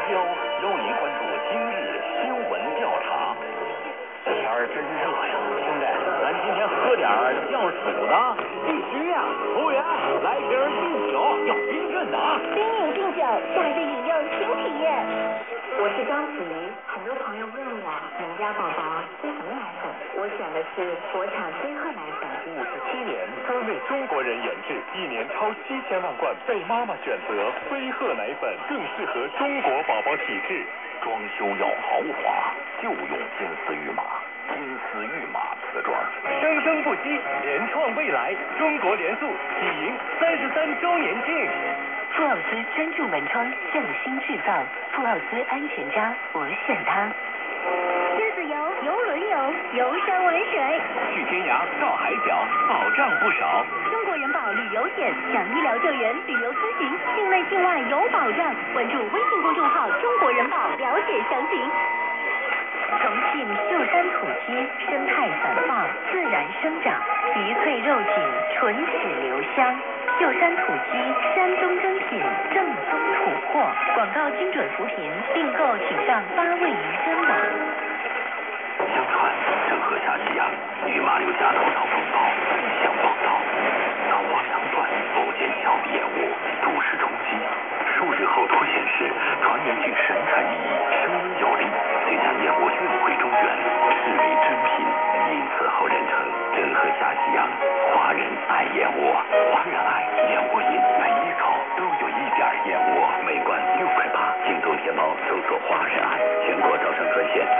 交邀您关注今日新闻调查。这天儿真热呀，兄弟，咱今天喝点降暑的。必须呀！服务员，来瓶劲酒，要冰镇的啊！ 冰饮劲酒，夏日饮用新体验。我是张子怡，很多朋友问我你们家宝宝吃什么奶粉，我选的是国产飞鹤奶粉。 57年，专为中国人研制，1年超7000万罐，被妈妈选择飞鹤奶粉，更适合中国宝宝体质。 装修要豪华，就用金丝玉马。金丝玉马瓷砖， 生生不息，联创未来，中国联塑喜迎33周年庆。 富奥斯专注门窗，匠心制造，富奥斯安全家，我选它。 狮子游、游轮游、游山玩水， 去天涯到海角，保障不少。 中国人保旅游险，讲医疗救援、旅游咨询，境内境外有保障。关注微信公众号“中国人保”，了解详情。 重庆秀山土鸡生态繁茂，自然生长，鱼脆肉紧，唇齿留香。秀山土鸡，山东珍品，正宗土货。广告精准扶贫，订购请上8位鱼珍网。 相传郑和下西洋，御马六甲头脑风暴，异象报道，草花杨断，偶见峭壁烟雾，都市冲击。数日后突显示，传言具神采奕奕，声音有力，这场烟雾运回中原，视为珍品，因此后人称郑和下西洋。华人爱燕窝，华人爱燕窝饮，每一口都有一点燕窝，每罐6块8。京东天猫搜索华人爱，全国招商专线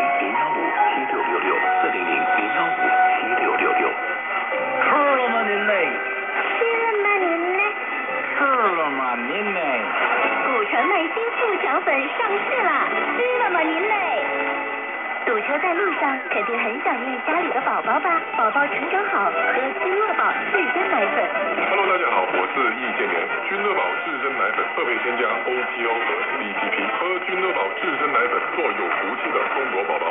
400-015-7666，400-015-7666。 吃了吗您嘞？ 吃了吗您嘞？ 吃了吗您嘞？ 古城南新富强粉上市啦，吃了吗您嘞？堵车在路上，肯定很想念家里的宝宝吧？宝宝成长好，喝君乐宝至臻奶粉。 Hello， 大家好，我是易建联。君乐宝至臻奶粉特别添加 OPO 和 DPP， 喝君乐宝至臻奶粉，做有福气的中国宝宝。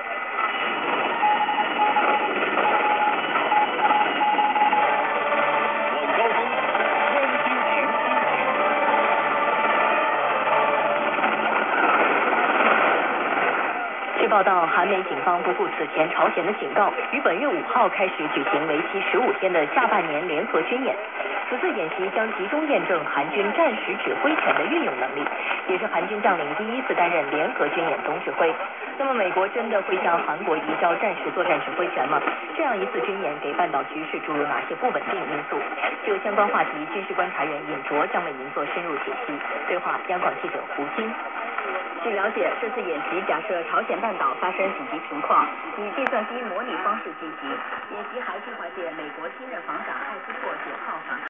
据报道，韩美警方不顾此前朝鲜的警告，于本月5号开始举行为期15天的下半年联合军演。此次演习将集中验证韩军战时指挥权的运用能力，也是韩军将领第一次担任联合军演总指挥。那么，美国真的会向韩国移交战时作战指挥权吗？这样一次军演给半岛局势注入哪些不稳定因素？就相关话题，军事观察员尹卓将为您做深入解析。对话央广记者胡金。 据了解，这次演习假设朝鲜半岛发生紧急情况，以计算机模拟方式进行。演习还计划借美国新任防长艾斯珀9号访